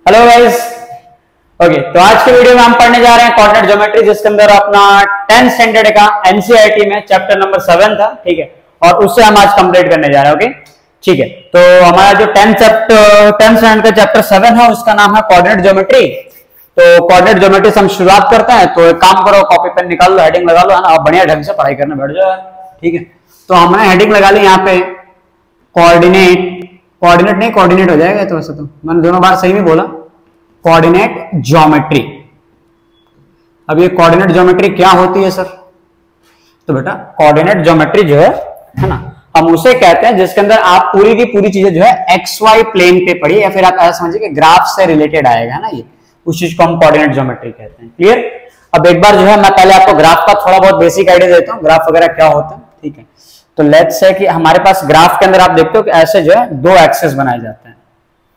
Hello guys. Okay, तो आज के वीडियो में हम पढ़ने जा रहे हैं कोऑर्डिनेट ज्योमेट्री, जिसके अंदर अपना 10th स्टैंडर्ड का एनसीईआरटी में चैप्टर नंबर 7 था। ठीक है, और उससे हम आज कंप्लीट करने जा रहे हैं। ओके, ठीक है। तो हमारा जो 10th स्टैंडर्ड का चैप्टर 7 है, उसका नाम है कोऑर्डिनेट ज्योमेट्री। तो कोऑर्डिनेट ज्योमेट्री से हम शुरुआत करते हैं। तो एक काम करो, कॉपी पेन निकाल लो, हेडिंग लगा लो, है ना, आप बढ़िया ढंग से पढ़ाई करने बैठ जाओ। ठीक है, तो हमने हेडिंग लगा ली यहाँ पे कोऑर्डिनेट नहीं कोऑर्डिनेट हो जाएगा। तो वैसे तो मैंने दोनों बार सही नहीं बोला, कोऑर्डिनेट ज्योमेट्री। अब ये कोऑर्डिनेट ज्योमेट्री क्या होती है सर? तो बेटा कोऑर्डिनेट ज्योमेट्री जो है ना, हम उसे कहते हैं जिसके अंदर आप पूरी की पूरी चीजें जो है एक्स वाई प्लेन पे पढ़ी, या फिर आप ऐसा समझिए कि ग्राफ से रिलेटेड आएगा ना, ये उस चीज को हम कोऑर्डिनेट ज्योमेट्री कहते हैं। क्लियर? अब एक बार जो है मैं पहले आपको ग्राफ का थोड़ा बहुत बेसिक आइडिया देता हूँ, ग्राफ वगैरह क्या होता है। ठीक है, तो लेट्स से कि हमारे पास ग्राफ के अंदर आप देखते हो कि ऐसे जो है दो एक्सेस बनाए जाते हैं।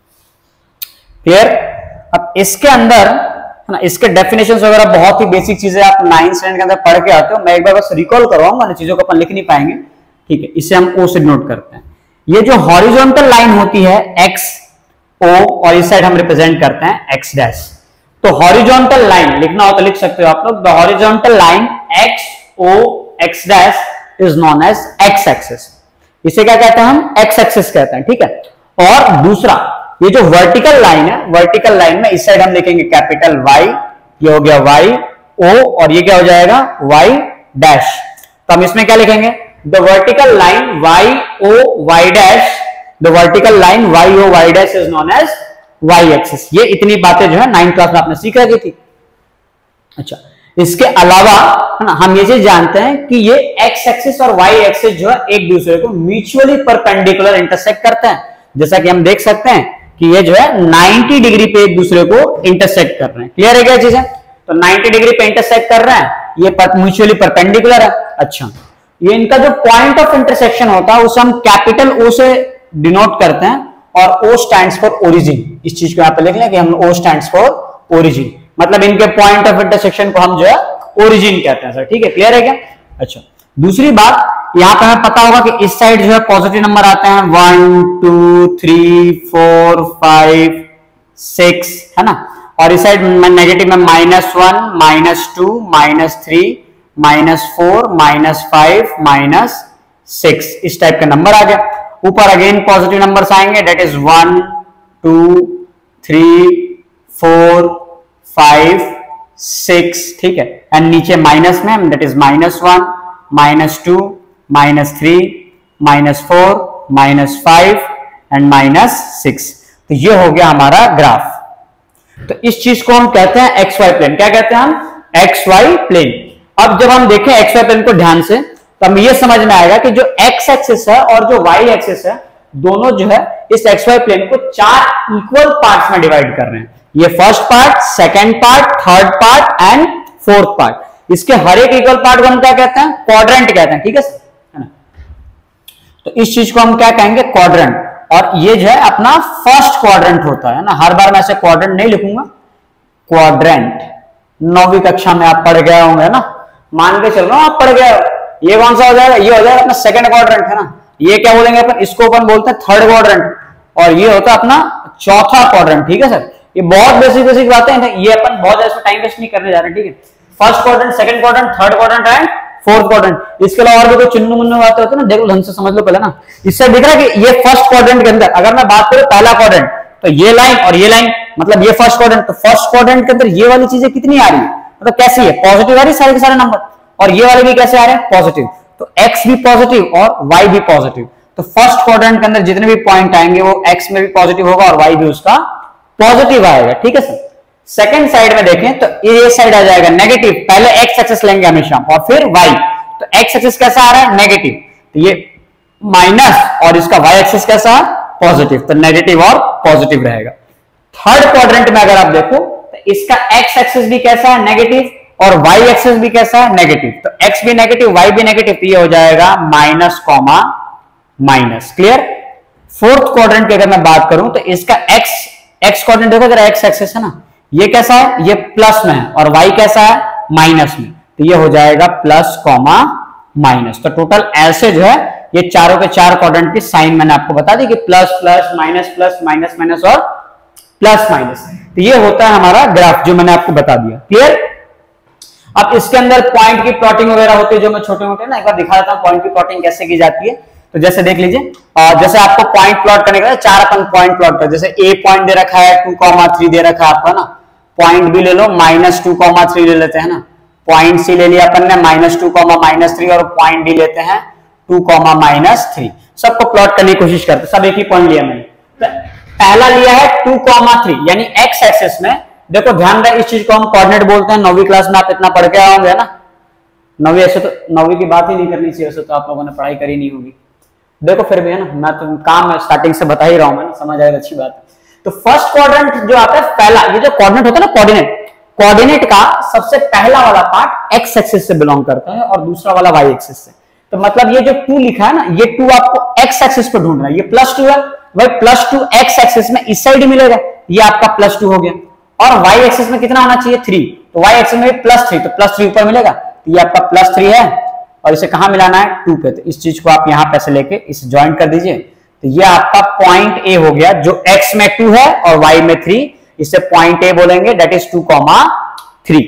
क्लियर? अब इसके अंदर है ना, इसके डेफिनेशंस वगैरह बहुत ही बेसिक चीजें आप 9th स्टैंडर्ड के अंदर पढ़ के आते हो। मैं एक बार बस रिकॉल करवाऊंगा, चीजों को अपन लिख नहीं पाएंगे। ठीक है, इसे हम ओ से नोट करते हैं। ये जो हॉरिजॉन्टल लाइन होती है एक्स ओ, और इस साइड हम रिप्रेजेंट करते हैं एक्स डैश। तो हॉरिजॉन्टल लाइन लिखना हो तो लिख सकते हो आप लोग, the horizontal line X O X dash is known as X axis. इसे क्या कहते हैं हम? एक्स एक्सिस कहते हैं। ठीक है, और दूसरा ये जो वर्टिकल लाइन है, वर्टिकल लाइन में इस साइड हम लिखेंगे कैपिटल वाई, ये हो गया वाई ओ, और ये क्या हो जाएगा? Y dash. तो हम इसमें क्या लिखेंगे? The vertical line Y O Y dash, the vertical line Y O Y dash is known as Y axis. ये इतनी बातें जो है 9th क्लास में आपने सीख रखी थी। अच्छा, इसके अलावा है ना, हम ये चीज जानते हैं कि ये एक्स एक्सिस और वाई एक्सिस जो है एक दूसरे को म्यूचुअली परपेंडिकुलर इंटरसेक्ट करते हैं। जैसा कि हम देख सकते हैं कि ये जो है 90 डिग्री पे एक दूसरे को इंटरसेक्ट कर रहे हैं। क्लियर है क्या चीज है? तो 90 डिग्री पे इंटरसेक्ट कर रहे हैं, ये म्यूचुअली परपेंडिकुलर है। अच्छा, ये इनका जो पॉइंट ऑफ इंटरसेक्शन होता है उसे हम कैपिटल ओ से डिनोट करते हैं, और ओ स्टैंड्स फॉर ओरिजिन। इस चीज को यहाँ पे लिख लें कि हम ओ स्टैंड्स फॉर ओरिजिन, मतलब इनके पॉइंट ऑफ इंटरसेक्शन को हम जो है ओरिजिन कहते हैं सर। ठीक है, क्लियर है क्या? अच्छा, दूसरी बात, यहां पे हमें पता होगा कि इस साइड जो है पॉजिटिव नंबर आते हैं 1 2 3 4 5 6, है ना, और इस साइड में नेगेटिव में -1 -2 -3 -4 -5 -6, इस टाइप का नंबर आ गया। ऊपर अगेन पॉजिटिव नंबर्स आएंगे, डेट इज 1 2 3 4 5 6। ठीक है, एंड नीचे माइनस में डेट इज -1 -2 -3 -4 -5 एंड -6। तो ये हो गया हमारा ग्राफ। तो इस चीज को हम कहते हैं एक्स वाई प्लेन। क्या कहते हैं हम? X Y plane. अब जब हम देखें एक्स वाई प्लेन को ध्यान से, तो हमें यह समझ में आएगा कि जो एक्स एक्सिस है और जो वाई एक्सिस है, दोनों जो है इस एक्स वाई प्लेन को 4 इक्वल पार्ट्स में डिवाइड कर रहे हैं। ये first part, second part, third part and fourth part. इसके हर एक इक्वल पार्ट को हम क्या कहते हैं? क्वाड्रेंट कहते हैं। ठीक है ना? तो इस चीज को हम क्या कहेंगे? क्वाड्रेंट। और ये जो है अपना फर्स्ट क्वाड्रेंट होता है ना। हर बार मैं ऐसे क्वाड्रेंट नहीं लिखूंगा, क्वाड्रेंट 9वीं कक्षा में आप पढ़ गए होंगे ना, मान के चल रहा हूं आप पढ़ गए। ये कौन सा हो जाएगा? ये हो जाएगा अपना सेकंड क्वाड्रेंट, है ना। ये क्या बोलेंगे अपन? इसको अपन बोलते हैं थर्ड क्वाड्रेंट, और ये होता है अपना चौथा क्वाड्रेंट। ठीक है सर, ये बहुत बेसिक बातें हैं, ये अपन बहुत ज्यादा टाइम वेस्ट नहीं करने जा रहे। ठीक है, first quadrant, second quadrant, third quadrant and fourth quadrant. इसके अलावा और भी कोई चुन्नू मुन्नू बातें होती है ना, देखो ढंग से समझ लो पहले ना। इससे दिख रहा है कि ये फर्स्ट क्वाड्रेंट के अंदर अगर मैं बात करूं पहला क्वाड्रेंट, तो ये लाइन और ये लाइन, मतलब ये फर्स्ट क्वाड्रेंट। तो फर्स्ट क्वाड्रेंट के अंदर ये वाली चीजें कितनी आ रही है, मतलब कैसी है? पॉजिटिव आ रही है सारे के सारे नंबर, और ये वाले भी कैसे आ रहे हैं? पॉजिटिव। तो एक्स भी पॉजिटिव और वाई भी पॉजिटिव। तो फर्स्ट क्वाड्रेंट के अंदर जितने भी पॉइंट आएंगे वो एक्स में भी पॉजिटिव होगा और वाई भी उसका पॉजिटिव आएगा। ठीक है सर। सेकंड साइड में देखें तो ये साइड आ जाएगा नेगेटिव। पहले एक्स एक्सिस लेंगे हमेशा और फिर वाई। तो एक्स एक्सिस कैसा आ रहा है? नेगेटिव, तो ये माइनस, और इसका वाई एक्सिस कैसा है? पॉजिटिव। तो नेगेटिव और पॉजिटिव रहेगा। थर्ड क्वाड्रेंट में अगर आप देखो तो इसका एक्स एक्सिस भी कैसा है? नेगेटिव, और वाई एक्सिस भी कैसा है? नेगेटिव। तो एक्स भी नेगेटिव, वाई भी नेगेटिव, तो ये हो जाएगा minus comma minus. Clear? Fourth quadrant की अगर मैं बात करूं तो इसका एक्स क्वाड्रेंट देखो जरा, एक्स एक्सिस है ना, ये कैसा है? ये प्लस में है, और वाई कैसा है? माइनस में। तो ये हो जाएगा प्लस कॉमा माइनस। तो टोटल ऐसे जो है ये चारों के चार क्वाड्रेंट की साइन मैंने आपको बता दी कि प्लस प्लस माइनस और प्लस माइनस। तो ये होता है हमारा ग्राफ जो मैंने आपको बता दिया। क्लियर? अब इसके अंदर पॉइंट की प्लॉटिंग वगैरह होती है जो मैं छोटे मोटे ना एक बार दिखा देता हूं पॉइंट की प्लॉटिंग कैसे की जाती है। तो जैसे देख लीजिए, जैसे आपको पॉइंट प्लॉट करने का 4 अपन पॉइंट प्लॉट कर, जैसे ए पॉइंट दे रखा है 2,3 दे रखा है आपका ना, पॉइंट बी ले लो -2,3 ले लेते हैं ना, पॉइंट सी ले लिया अपन ने -2,-3 और पॉइंट डी लेते हैं 2,-3। सबको प्लॉट करने की कोशिश करते, सब एक ही पॉइंट लिया मैंने। पहला लिया है 2,3 यानी एक्स एक्सिस में। देखो ध्यान रहे, इस चीज को हम कोऑर्डिनेट बोलते हैं। 9वीं क्लास में आप इतना पढ़ के आए होंगे ना, 9वीं ऐसे तो 9वीं की बात ही नहीं करनी चाहिए, वैसे तो आप लोगों ने पढ़ाई करी नहीं होगी। देखो फिर भी है ना, मैं तो काम स्टार्टिंग से बता ही रहा हूं, मैं समझ आएगा, अच्छी बात है। तो फर्स्ट क्वाड्रेंट जो आता है, पहला ये जो कोऑर्डिनेट होता है ना, कोऑर्डिनेट का सबसे पहला वाला पार्ट एक्स एक्सिस से बिलोंग करता है और दूसरा वाला वाई एक्सिस से। तो मतलब ये जो 2 लिखा है ना, ये 2 आपको एक्स एक्सिस पे ढूंढना है। ये +2 है भाई, +2 एक्स एक्सिस में इस साइड मिलेगा, ये आपका +2 हो गया। और वाई एक्सिस में कितना होना चाहिए? 3, तो वाई एक्सिस में +3, तो +3 ऊपर मिलेगा, तो ये आपका +3 है और इसे कहां मिलाना है? 2 पे। तो इस चीज को आप यहां पे से लेके इसे ज्वाइंट कर दीजिए, तो ये आपका पॉइंट ए हो गया, जो एक्स में 2 है और वाई में 3, इसे पॉइंट ए बोलेंगे, दैट इज 2,3।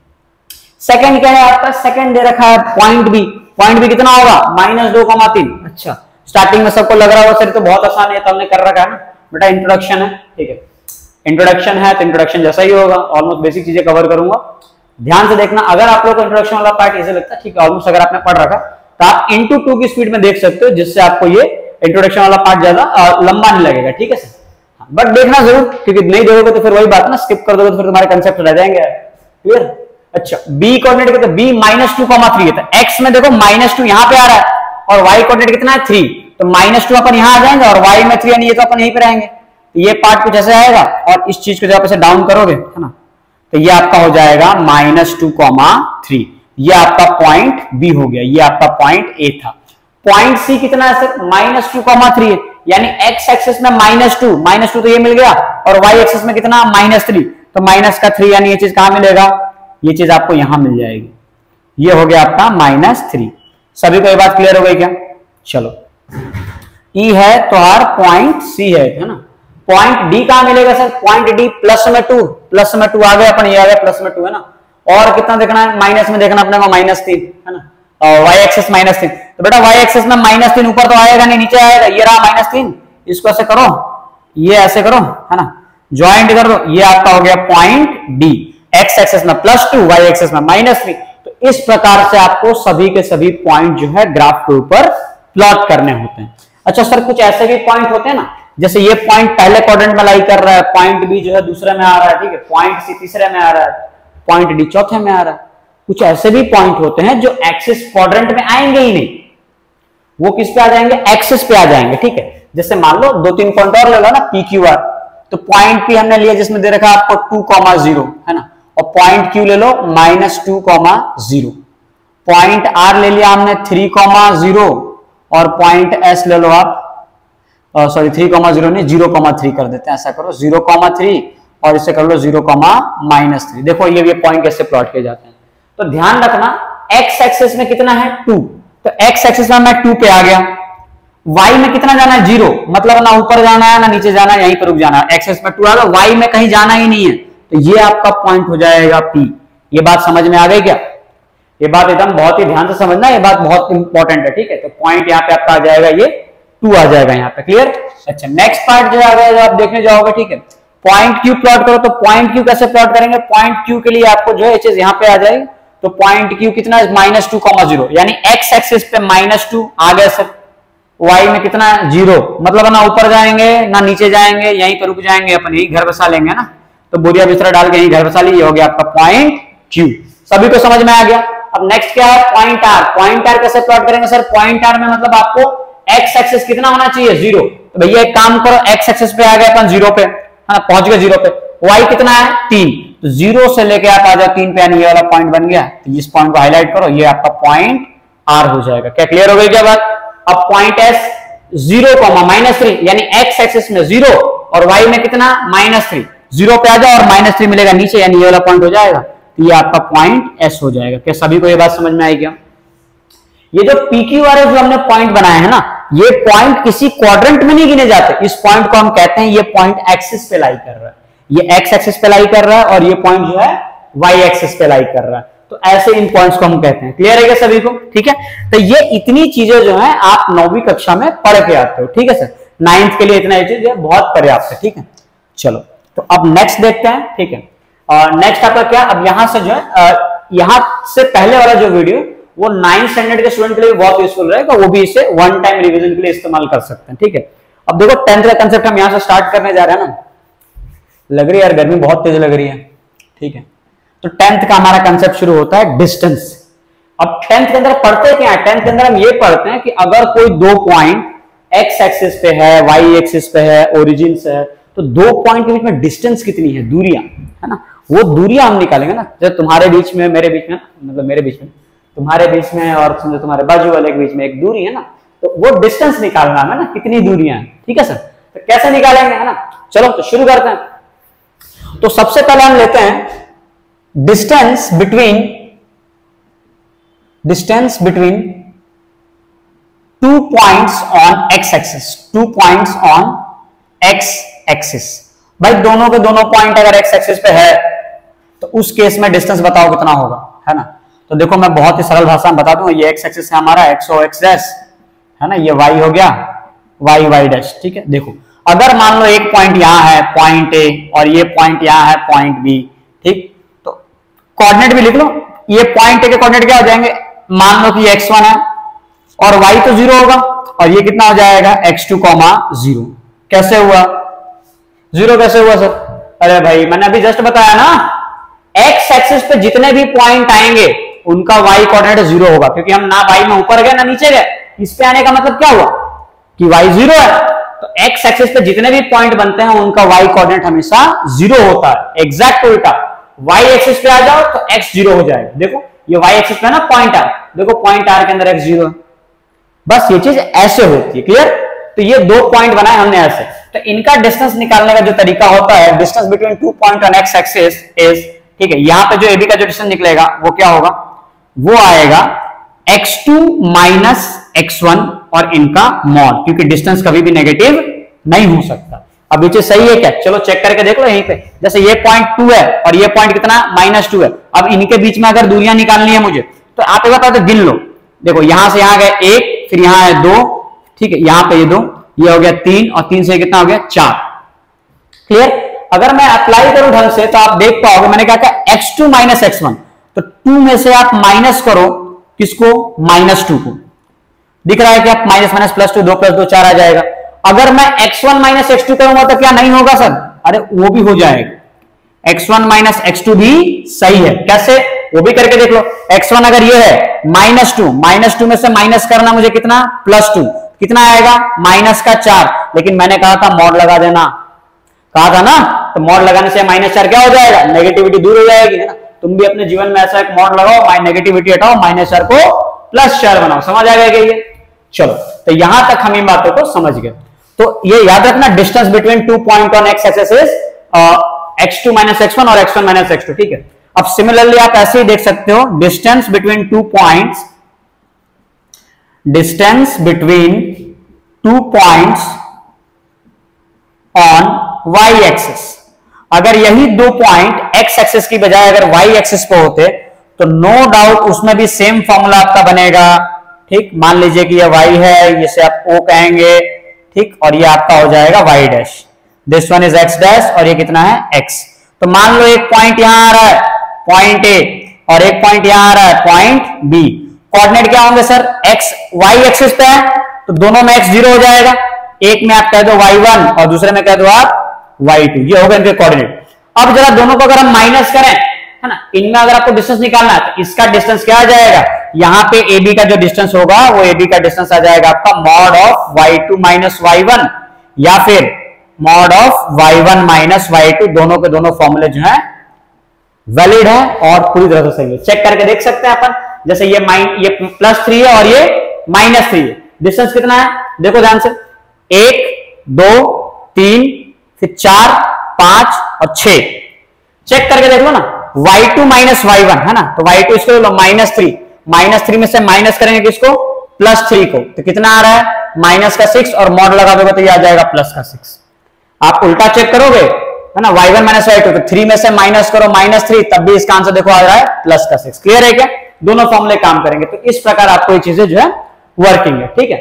सेकंड क्या है आपका? सेकंड दे रखा है पॉइंट बी। पॉइंट बी कितना होगा? -2,3। अच्छा, स्टार्टिंग में सबको लग रहा होगा सर तो बहुत आसान है, तो हमने कर रखा है ना बेटा, इंट्रोडक्शन है, ठीक है, इंट्रोडक्शन है तो इंट्रोडक्शन जैसा ही होगा, ऑलमोस्ट बेसिक चीजें कवर करूंगा। ध्यान से देखना, अगर आप लोग को इंट्रोडक्शन वाला पार्ट इजी लगता है, ठीक है, ऑलमोस्ट अगर आपने पढ़ रखा तो आप × 2 की स्पीड में देख सकते हो, जिससे आपको ये इंट्रोडक्शन वाला पार्ट ज्यादा लंबा नहीं लगेगा, ठीक है सर। बट देखना जरूर, क्योंकि नहीं देखोगे तो फिर वही बात ना, स्किप कर दोगे तो फिर तुम्हारे कंसेप्ट रह जाएंगे। क्लियर? अच्छा, बी कोऑर्डिनेट कितना? बी -2,3 है, तो एक्स में देखो -2 यहां पे आ रहा है और वाई कोऑर्डिनेट कितना है? 3, तो -2 अपन यहां आ जाएंगे और वाई में 3 यानी ये तो अपन यहीं पे रहेंगे। तो ये पार्ट कुछ ऐसे आएगा और इस चीज को जब आप डाउन करोगे है ना, तो ये आपका हो जाएगा -2,3। ये आपका पॉइंट बी हो गया, ये आपका पॉइंट ए था। पॉइंट सी कितना है सर? -2,3 है, यानी एक्स एक्सिस में -2 तो ये मिल गया और वाई एक्सिस में कितना? -3, तो -3 यानी ये चीज कहां मिलेगा? ये चीज आपको यहां मिल जाएगी। ये हो गया आपका -3। सभी को ये बात क्लियर हो गई क्या? चलो, ई है तो हर पॉइंट सी है ना। पॉइंट डी कहां मिलेगा सर? पॉइंट डी +2 आ गया अपन, ये आ गया +2 है ना। और कितना देखना है? माइनस में देखना अपने को, -3 है ना, और वाई एक्सिस -3। तो बेटा वाई एक्सिस में -3 ऊपर तो आएगा नहीं, नीचे आएगा। ये रहा -3, इसको ऐसे करो, ये ऐसे करो है ना, ज्वाइंट कर दो, ये आपका हो गया पॉइंट डी। एक्स एक्सिस में +2, वाई एक्सिस में -3। तो इस प्रकार से आपको सभी के सभी पॉइंट जो है ग्राफ के ऊपर प्लॉट करने होते हैं। अच्छा सर, कुछ ऐसे भी पॉइंट होते हैं ना, जैसे ये पॉइंट पहले क्वाड्रेंट में लाई कर रहा है, पॉइंट बी जो है दूसरे में आ रहा है, ठीक है, पॉइंट सी तीसरे में आ रहा है, पॉइंट डी चौथे में आ रहा है। कुछ ऐसे भी पॉइंट होते हैं जो एक्सिस क्वाड्रेंट में आएंगे ही नहीं, वो किस पे आ जाएंगे? एक्सिस पे आ जाएंगे, ठीक है। जैसे मान लो 2-3 पॉइंट और ले लो ना, पी क्यू आर। तो पॉइंट पी हमने लिया जिसमें दे रखा आपको 2,0 है ना, और पॉइंट क्यू ले लो -2,0। पॉइंट आर ले लिया हमने 3,0 और पॉइंट एस ले लो आप, सॉरी 3,0 नहीं 0,3 कर देते हैं, ऐसा करो 0,3 और इसे कर लो 0,-3। देखो ये पॉइंट कैसे प्लॉट किए जाते हैं। तो ध्यान रखना, एक्स एक्सिस में कितना है? 2, तो एक्स एक्सिस में मैं 2 पे आ गया। वाई में कितना जाना है? 0, मतलब ना ऊपर जाना है ना नीचे जाना है, यहीं पर रुक जाना है। एक्स एक्सिस में 2 आ गया, वाई में कहीं जाना ही नहीं है, तो ये आपका पॉइंट हो जाएगा पी। ये बात समझ में आ गई क्या? ये बात एकदम बहुत ही ध्यान से समझना, ये बात बहुत इंपॉर्टेंट है, ठीक है। तो पॉइंट यहाँ पे आपका आ जाएगा, ये 2 आ जाएगा यहाँ पे। क्लियर? अच्छा, नेक्स्ट पार्ट जो है आप देखने जाओगे, ठीक है, पॉइंट क्यू प्लॉट करो। तो पॉइंट क्यू कैसे प्लॉट करेंगे? पॉइंट क्यू के लिए आपको जो है चीज यहाँ पे आ जाएगी। तो पॉइंट क्यू कितना है? -2,0, यानी एक्स एक्सिस पे -2 आ गया सर। वाई में कितना है? 0, मतलब ना ऊपर जाएंगे ना नीचे जाएंगे, यहीं पर रुक जाएंगे, अपन यही घर बसा लेंगे ना। तो बोरिया बिस्तरा डाल के यही घर बसा लीजिए, हो गया आपका पॉइंट क्यू। सभी को समझ में आ गया? अब नेक्स्ट क्या है? Point R. पॉइंट आर कैसे प्लॉट करेंगे सर? पॉइंट आर में मतलब आपको एक्स एक्सिस कितना होना चाहिए? 0। तो भैया एक काम करो, एक्स एक्सिस पे आ गए अपन 0 पे, है ना, पहुंच गए 0 पे। वाई कितना है? 3, तो 0 से लेके आप आ जाओ 3 पे, यानी ये वाला पॉइंट बन गया। तो इस पॉइंट को हाईलाइट करो, ये आपका पॉइंट आर हो जाएगा। क्या क्लियर हो गई क्या बात? अब पॉइंट एस 0,-3, यानी एक्स एक्सिस में 0 और वाई में कितना? -3। 0 पे आ जाओ और -3 मिलेगा नीचे, यानी ये वाला पॉइंट हो जाएगा। तो ये आपका पॉइंट एस हो जाएगा। क्या सभी को ये बात समझ में आई क्या? ये जो PQR है जो हमने पॉइंट बनाया है ना, ये पॉइंट किसी क्वाड्रेंट में नहीं गिने जाते। इस पॉइंट को हम कहते हैं ये पॉइंट एक्सिस पे लाई कर रहा है। ये एक्स एक्सिस पे लाई कर रहा है और ये पॉइंट जो है वाई एक्सिस पे लाई कर रहा है। तो ऐसे इन पॉइंट्स को हम कहते हैं। क्लियर है क्या सभी को? ठीक है, तो ये इतनी चीजें जो है आप 9वीं कक्षा में पढ़ के आते हो। ठीक है सर, 9th के लिए इतना ये चीज बहुत पर्याप्त है। ठीक है, चलो तो अब नेक्स्ट देखते हैं। ठीक है, और नेक्स्ट आपका क्या, अब यहां से जो है यहां से पहले वाला जो वीडियो वो 9th स्टैंडर्ड के स्टूडेंट के लिए बहुत यूजफुल रहेगा, वो भी इसे वन टाइम रिवीजन के लिए इस्तेमाल कर सकते हैं। ठीक है, अब देखो 10th का कंसेप्ट हम यहां से स्टार्ट करने जा रहे हैं ना। लग रही है यार गर्मी बहुत तेज लग रही है। ठीक है, तो 10th का हमारा कंसेप्ट शुरू होता है डिस्टेंस। अब 10th के अंदर पढ़ते क्या है, 10th के अंदर हम ये पढ़ते हैं कि अगर कोई दो पॉइंट एक्स एक्सिस पे है, वाई एक्सिस पे है, ओरिजिन से है, तो दो पॉइंट के बीच में डिस्टेंस कितनी है, दूरियां, है ना, वो दूरियां हम निकालेंगे ना। जब तुम्हारे बीच में, मेरे बीच में, मतलब मेरे बीच में, तुम्हारे बीच में और समझो तुम्हारे बाजू वाले के बीच में एक दूरी है ना, तो वो डिस्टेंस निकालना है ना, कितनी दूरियां हैं। ठीक है सर, तो कैसे निकालेंगे, है ना। चलो तो शुरू करते हैं। तो सबसे पहले हम लेते हैं distance between two points on X axis, 2 points on X axis. भाई दोनों के दोनों पॉइंट अगर एक्स एक्सिस पे है तो उस केस में डिस्टेंस बताओ कितना होगा, है ना। तो देखो मैं बहुत ही सरल भाषा में बता दूं, ये एक्स एक्सिस है हमारा, एक्स ओ एक्स डैश, है ना, ये वाई हो गया, वाई वाई डैश। ठीक है, देखो अगर मान लो एक पॉइंट यहां है पॉइंट ए और ये पॉइंट यहां है पॉइंट बी, ठीक, तो कोऑर्डिनेट भी लिख लो। ये पॉइंट ए के कोऑर्डिनेट क्या हो जाएंगे, मान लो कि ये x1 है और y तो 0 होगा और ये कितना हो जाएगा x2, 0। कैसे हुआ 0, कैसे हुआ सर? अरे भाई मैंने अभी जस्ट बताया ना, x एक्सिस पे जितने भी पॉइंट आएंगे उनका y कोऑर्डिनेट 0 होगा, क्योंकि हम ना y में ऊपर गए ना नीचे गए। इस पे आने का मतलब क्या हुआ कि y 0 है, तो x एक्सिस पे जितने भी पॉइंट बनते हैं उनका y कोऑर्डिनेट हमेशा 0 होता है। एग्जैक्ट उल्टा, y एक्सिस पे आ जाओ तो x 0 हो जाएगा। देखो ये y एक्सिस पे ना पॉइंट r, देखो पॉइंट r के अंदर x 0 है, बस ये चीज ऐसे होती है। क्लियर? तो ये दो पॉइंट बनाए हमने ऐसे, तो इनका डिस्टेंस निकालने का जो तरीका होता है, distance between 2 point on X axis is, ठीक है, यहां पे जो AB का जो डिस्टेंस निकलेगा वो क्या होगा, वो आएगा x2 माइनस x1 और इनका मॉड, क्योंकि डिस्टेंस कभी भी नेगेटिव नहीं हो सकता। अब ये चीज सही है क्या, चलो चेक करके देख लो यहीं पे। जैसे ये पॉइंट 2 है और ये पॉइंट कितना -2 है। अब इनके बीच में अगर दूरियां निकालनी है मुझे, तो आप एक बार गिन लो। देखो यहां से यहां गए 1, फिर यहां है 2, ठीक है, यहां पे ये 2, ये हो गया 3 और 3 से कितना हो गया 4। क्लियर? अगर मैं अप्लाई करूं ढंग से तो आप देख पाओगे मैंने क्या कहा, x2 माइनस x1, तो 2 में से आप माइनस करो किसको, -2 को। दिख रहा है कि आप माइनस माइनस प्लस 2, 2 + 2 4 आ जाएगा। अगर मैं x1 माइनस x2 करूंगा तो क्या नहीं होगा सर, अरे वो भी हो जाएगा, x1 माइनस x2 भी सही है। कैसे, वो भी करके देख लो। x1 अगर ये है -2 में से माइनस करना मुझे कितना, +2, कितना आएगा -4, लेकिन मैंने कहा था मॉड लगा देना, कहा था ना, तो मॉड लगाने से -4 क्या हो जाएगा, नेगेटिविटी दूर हो जाएगी, है ना। तुम भी अपने जीवन में ऐसा एक मॉड लगाओ, नेगेटिविटी हटाओ, -4 को +4 बनाओ, समझ आ जाएगा ये। चलो तो यहां तक हम इन बातों को समझ गए। तो ये याद रखना, distance between 2 point on X axis is x2 minus x1 और x1 माइनस x2, ठीक है। अब सिमिलरली आप ऐसे ही देख सकते हो, distance between 2 points on y axis. अगर यही दो पॉइंट x एक्सिस की बजाय अगर y एक्सिस पे होते तो नो डाउट उसमें भी सेम फॉर्मूला आपका बनेगा, ठीक। मान लीजिए कि ये y है, इसे आप o कहेंगे, ठीक, और ये आपका हो जाएगा y dash, this one is x dash और ये कितना है x। तो मान लो एक पॉइंट यहां आ रहा है पॉइंट a और एक पॉइंट यहां आ रहा है पॉइंट b। कोऑर्डिनेट क्या होंगे सर, x y एक्सिस पे है तो दोनों में x 0 हो जाएगा, एक में आप कह दो y1 और दूसरे में कह दो आप y2, ये होगा इनके कोऑर्डिनेट। अब जरा दोनों को अगर हम माइनस करें, है ना, इनमें अगर आपको डिस्टेंस निकालना है तो इसका डिस्टेंस क्या आ जाएगा, यहां पे AB का जो डिस्टेंस होगा वो AB का डिस्टेंस आ जाएगा आपका mod of y2 minus y1 या फिर mod of y1 minus y2। दोनों के दोनों फॉर्मूले जो है वैलिड है और पूरी तरह से सही है, चेक करके देख सकते हैं अपन। जैसे ये +3 है और ये -3 है, डिस्टेंस कितना है देखो ध्यान से, 1 2 3 फिर 4 5 और 6, चेक करके देख लो ना, y2 माइनस y1 है ना, तो y2 इसको लो -3 में से माइनस करेंगे किसको, +3 को, तो कितना आ रहा है -6 और मॉड लगा दोगे तो ये आ जाएगा +6। आप उल्टा चेक करोगे, है ना, y1 माइनस y2, तो 3 में से माइनस करो -3, तब भी इसका आंसर देखो आ रहा है प्लस का 6। क्लियर है क्या? दोनों फॉर्मूले काम करेंगे। तो इस प्रकार आपको ये चीजें जो है वर्किंग है। ठीक है,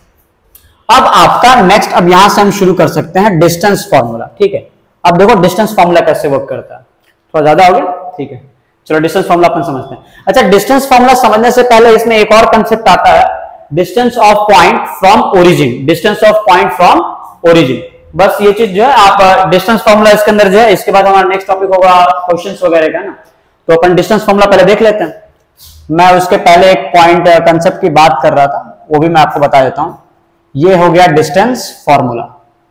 अब आपका नेक्स्ट, अब यहां से हम शुरू कर सकते हैं डिस्टेंस फॉर्मूला। ठीक है, अब देखो डिस्टेंस फॉर्मूला कैसे वर्क करता है। थोड़ा ज्यादा हो गया, ठीक है, चलो डिस्टेंस फॉर्मूला अपन समझते हैं। अच्छा, डिस्टेंस फॉर्मूला समझने से पहले इसमें एक और कंसेप्ट आता है, distance of point from origin. Distance of point from origin, बस ये चीज जो है आप डिस्टेंस फॉर्मूला इसके अंदर जो है, इसके बाद हमारा नेक्स्ट टॉपिक होगा क्वेश्चंस वगैरह का ना, तो अपन डिस्टेंस फॉर्मूला पहले देख लेते हैं। मैं उसके पहले एक पॉइंट कंसेप्ट की बात कर रहा था, वो भी मैं आपको बता देता हूं। ये हो गया डिस्टेंस फॉर्मूला।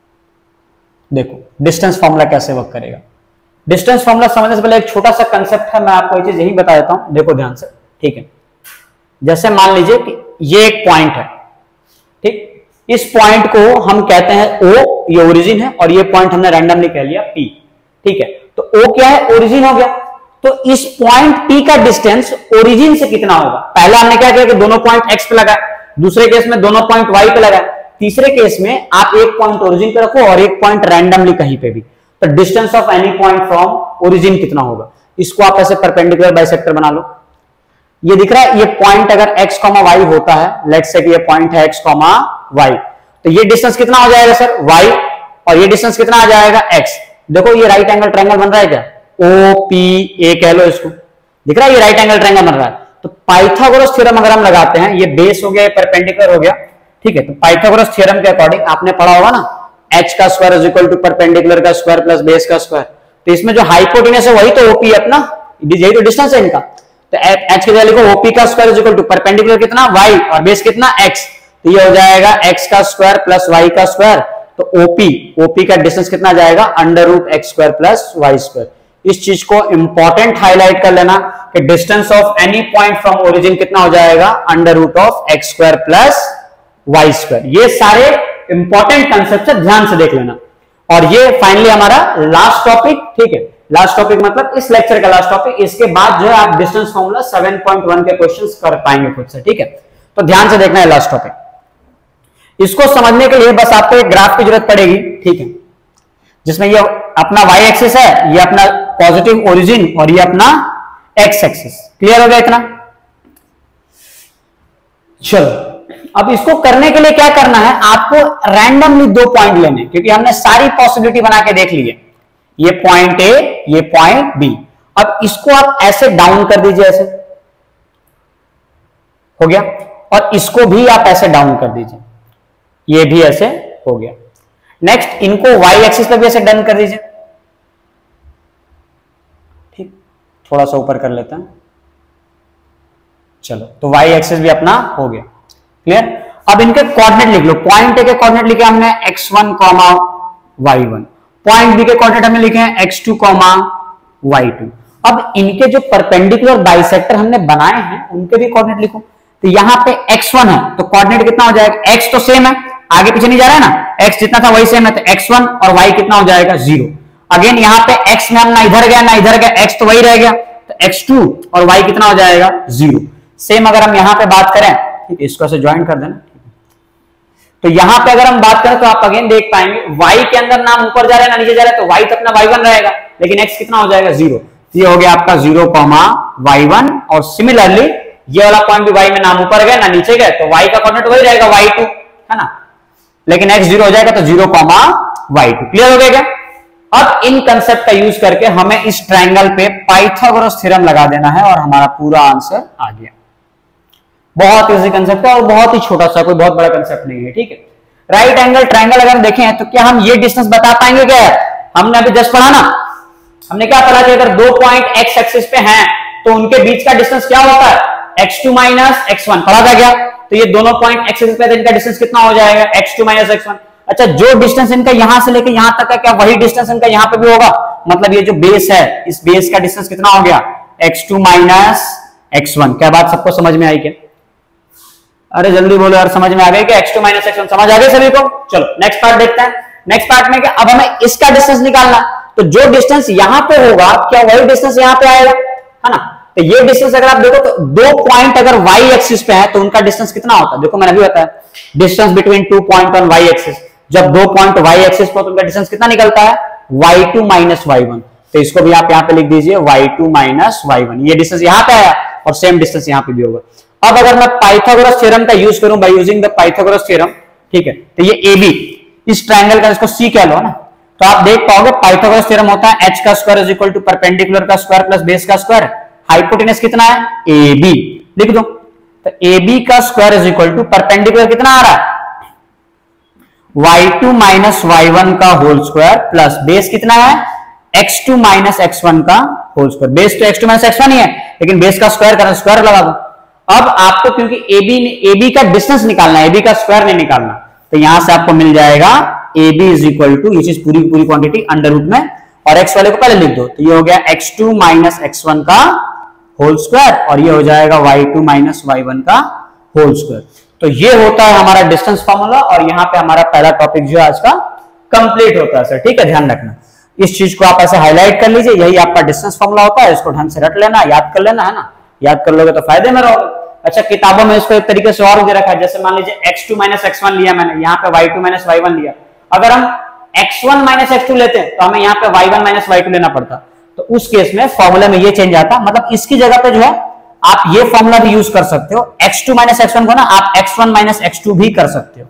देखो डिस्टेंस फॉर्मूला कैसे वर्क करेगा। डिस्टेंस फॉर्मूला समझने से पहले एक छोटा सा कंसेप्ट है, मैं आपको ये चीज यही बता देता हूं, देखो ध्यान से। ठीक है, जैसे मान लीजिए कि ये एक पॉइंट है, ठीक, इस पॉइंट को हम कहते हैं O, ये ओरिजिन है, और ये पॉइंट हमने रैंडमली कह लिया P। ठीक है, तो O क्या है? ओरिजिन हो गया। तो इस पॉइंट P का डिस्टेंस ओरिजिन से कितना होगा? पहले हमने क्या किया कि दोनों पॉइंट X पे लगाए, दूसरे केस में दोनों पॉइंट Y पे लगाए, तीसरे केस में आप एक पॉइंट ओरिजिन पे रखो और एक पॉइंट रैंडमली कहीं पे भी। तो distance of any point from origin कितना होगा? इसको आप ऐसे परपेंडिकुलर बाइसेक्टर बना लो। ये दिख रहा है, ये पॉइंट अगर x, y होता है, लेट्स से कि ये पॉइंट है x, y, तो ये डिस्टेंस कितना हो जाएगा सर? y, और ये डिस्टेंस कितना आ जाएगा? x। देखो ये राइट एंगल ट्रायंगल बन रहा है क्या? OPA कह लो इसको, दिख रहा है ये राइट एंगल ट्रायंगल बन रहा है। तो पाइथागोरस थ्योरम अगर हम लगाते हैं, ये बेस हो गया, ये परपेंडिकुलर हो गया। ठीक है, तो पाइथागोरस थ्योरम के अकॉर्डिंग आपने पढ़ा होगा ना, h का square is equal to perpendicular का स्क्वायर प्लस बेस का स्क्वायर। तो इसमें जो हाइपोटेनस है वही तो OP है अपना, यही तो डिस्टेंस है इनका। तो h के जगह लिखो OP का square is equal to perpendicular कितना? y, और बेस कितना? x। तो ये हो जाएगा x का स्क्वायर प्लस y का स्क्वायर। तो OP का डिस्टेंस कितना जाएगा? Under root x square plus y square. इस चीज को इंपॉर्टेंट हाईलाइट कर लेना कि distance of any point from origin कितना हो जाएगा? Under root of x square plus y square. ये सारे इंपॉर्टेंट कंसेप्ट है, ध्यान से देख लेना। और ये फाइनली हमारा लास्ट टॉपिक। ठीक है, लास्ट टॉपिक मतलब इस लेक्चर का लास्ट टॉपिक। इसके बाद जो है आप डिस्टेंस फॉर्मूला 7.1 के क्वेश्चंस कर पाएंगे खुद से। ठीक है, तो ध्यान से देखना है लास्ट टॉपिक। इसको समझने के लिए बस आपको एक ग्राफ की जरूरत पड़ेगी। ठीक है, जिसमें ये अपना y एक्सिस है, ये अपना पॉजिटिव ओरिजिन, और ये अपना x एक्सिस। क्लियर हो गया इतना? चलो, अब इसको करने के लिए क्या करना है, आपको रैंडमली दो पॉइंट लेने, क्योंकि हमने सारी पॉसिबिलिटी बना के देख ली है। ये पॉइंट A, ये पॉइंट B। अब इसको आप ऐसे डाउन कर दीजिए, ऐसे हो गया, और इसको भी आप ऐसे डाउन कर दीजिए, ये भी ऐसे हो गया। नेक्स्ट इनको y एक्सिस पे भी ऐसे डन कर दीजिए। ठीक, थोड़ा सा ऊपर कर लेते हैं। चलो, तो y एक्सिस भी अपना हो गया। क्लियर? अब इनके कोऑर्डिनेट लिख लो। पॉइंट ए के कोऑर्डिनेट लिखे हमने x1, y1। पॉइंट बी के कोऑर्डिनेट हमने लिखे हैं x2, y2। अब इनके जो परपेंडिकुलर बाइसेक्टर हमने बनाए हैं उनके भी कोऑर्डिनेट लिखो। तो यहां पे x1 है, तो कोऑर्डिनेट कितना हो जाएगा? x तो सेम है, आगे पीछे नहीं जा रहा है ना, x जितना था वही सेम है, तो x1 और y कितना हो जाएगा? 0। अगेन यहाँ पे x में हम ना इधर गया ना इधर गया, x तो वही रह गया, तो x2 और y कितना हो जाएगा? 0। सेम अगर हम यहाँ पे बात करें, ठीक है, इसको ऐसे ज्वाइन कर देना। तो यहां पे अगर हम बात करें तो आप अगेन देख पाएंगे y के अंदर नाम ऊपर जा रहा है ना नीचे जा रहा है, तो y तो अपना y1 रहेगा, लेकिन x कितना हो जाएगा? 0। ये हो गया आपका 0, y1। और सिमिलरली ये वाला पॉइंट भी y में नाम ऊपर गया ना नीचे गया, तो y का कोऑर्डिनेट वही रहेगा y2, है ना, लेकिन x 0 हो जाएगा, तो 0, y2। क्लियर हो गया क्या? अब इन कंसेप्ट का यूज करके हमें इस ट्रायंगल पे पाइथागोरस थ्योरम लगा देना है और हमारा पूरा आंसर आ गया। बहुत इजी कंसेप्ट है और बहुत ही छोटा सा, कोई बहुत बड़ा कंसेप्ट नहीं है। ठीक है, राइट एंगल ट्रायंगल अगर हम देखें तो क्या हम ये डिस्टेंस बता पाएंगे? क्या हमने अभी जस्ट पढ़ा ना, हमने क्या पढ़ा कि अगर दो पॉइंट x एक्सिस पे हैं तो उनके बीच का डिस्टेंस क्या होता है? x2 माइनस x1 पढ़ा था क्या? तो ये दोनों पॉइंट x एक्सिस पे, इनका डिस्टेंस कितना हो जाएगा? x2 minus x1। अच्छा, जो डिस्टेंस इनका यहां से लेके यहां तक है, क्या वही डिस्टेंस इनका यहां पे भी होगा? मतलब ये जो बेस है, इस बेस का डिस्टेंस कितना हो गया? x2 minus x1। क्या बात सबको समझ में आई क्या? अरे जल्दी बोलो यार, समझ में आ गई क्या? x2 माइनस x1 समझ आ गए सभी को? चलो नेक्स्ट पार्ट देखते हैं। नेक्स्ट पार्ट में क्या, अब हमें इसका डिस्टेंस निकालना, तो जो डिस्टेंस यहां पे होगा क्या वही डिस्टेंस यहां पे आएगा, है ना? तो ये डिस्टेंस अगर आप देखो तो दो पॉइंट अगर y एक्सिस पे है तो उनका डिस्टेंस कितना होता है? देखो मैंने अभी बताया, distance between 2 point on y axis. जब दो पॉइंट y एक्सिस पर तो उनका डिस्टेंस कितना निकलता है? y2 माइनस y1, तो इसको भी आप यहाँ पे लिख दीजिए y2 माइनस y1। ये डिस्टेंस यहाँ पे आया और सेम डिस्टेंस यहाँ पे भी होगा। अब अगर मैं पाइथागोरस थ्योरम का यूज करूं by using the Pythagoras theorem, ठीक है, तो ये AB इस ट्रायंगल का, इसको C कह लो ना, तो आप देख पाओगे पाइथागोरस थ्योरम होता है h का square is equal to perpendicular का स्क्वायर प्लस बेस का स्क्वायर, हाइपोटेनस कितना है AB, लिख दो। तो AB का square is equal to perpendicular कितना आ रहा है y2 माइनस y1 का होल स्क्वायर प्लस बेस कितना है x2 माइनस x1 का होल स्क्वायर। बेस तो x2 माइनस x1 ही है, लेकिन बेस का स्क्वायर करना, स्क्वायर लगा दो। अब आपको क्योंकि AB का डिस्टेंस निकालना है, AB का स्क्वायर नहीं निकालना, तो यहां से आपको मिल जाएगा AB इज इक्वल टू, ये चीज पूरी पूरी क्वांटिटी अंडर रूट में, और x वाले को पहले लिख दो, तो ये हो गया x2 माइनस x1 का होल स्क्वायर, और ये हो जाएगा y2 माइनस y1 का होल स्क्वायर। तो ये होता है हमारा डिस्टेंस फार्मूला, और यहाँ पे हमारा पहला टॉपिक जो है आज का कंप्लीट होता है सर, ठीक है, ध्यान रखना इस चीज को, आप ऐसे हाईलाइट कर लीजिए, यही आपका डिस्टेंस फार्मूला होता है, इसको ढंग से रट लेना, याद कर लेना, है ना, याद कर लोगे तो फायदे में रहोगे। अच्छा, किताबों में इसको एक तरीके से और दे रखा है, जैसे मान लीजिए x2 माइनस x1 लिया मैंने, यहाँ पे y2 माइनस y1 लिया, अगर हम x1 माइनस x2 लेते हैं तो हमें यहाँ पे y1 माइनस y2 लेना पड़ता, तो उस केस में फॉर्मूला में ये चेंज आता, मतलब इसकी जगह पे जो है आप ये फॉर्मूला भी यूज कर सकते हो, x2 माइनस x1 को ना आप x1 माइनस x2 भी कर सकते हो,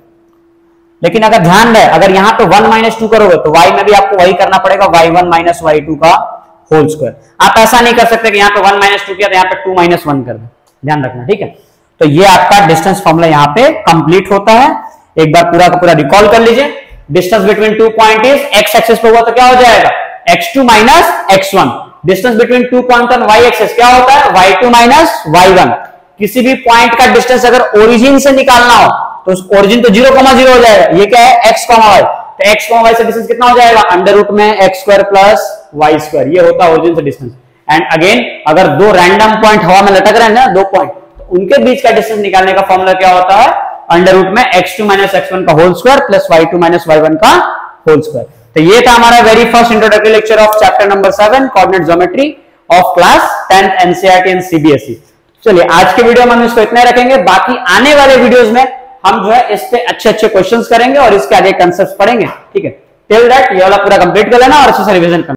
लेकिन अगर ध्यान रहे, अगर यहाँ पे 1 माइनस 2 करोगे तो y में भी आपको वही करना पड़ेगा, y1 माइनस y2 का होल स्क्वायर। आप ऐसा नहीं कर सकते कि यहाँ पे 1 माइनस 2 किया तो यहाँ पे 2 माइनस 1 कर दे, ध्यान रखना, ठीक है। तो ये आपका डिस्टेंस फॉर्मूला यहाँ पे कंप्लीट होता है। एक बार पूरा का पूरा रिकॉल कर लीजिए, distance between 2 point is x axis पे हुआ तो क्या हो जाएगा x2 minus x1, distance between 2 point on y axis क्या होता है y2 माइनस y1। किसी भी पॉइंट का डिस्टेंस अगर ओरिजिन से निकालना हो तो ओरिजिन तो 0,0 हो जाएगा, ये क्या है x, y, तो x, y से डिस्टेंस कितना हो जाएगा अंडर रूट में x square plus y square, ये होता है ओरिजिन से डिस्टेंस। एंड अगेन अगर दो रैंडम पॉइंट हवा में लटक रहे हैं ना, दो पॉइंट, तो उनके बीच का डिस्टेंस निकालने का फॉर्मूला क्या होता है अंडर रूट में x2 माइनस x1 का whole square plus y2 minus y1 का होल स्क्वायर। तो ये था हमारा very first introductory lecture of chapter number 7 coordinate geometry of class 10th NCERT and CBSE. चलिए आज के वीडियो में हम इसको इतना ही रखेंगे, बाकी आने वाले वीडियोस में हम जो है इस पे अच्छे अच्छे क्वेश्चंस करेंगे और इसके आगे कंसेप्ट्स पढ़ेंगे, ठीक है। टिल दैट ये वाला पूरा कंप्लीट कर लेना और अच्छे से रिवीजन करना।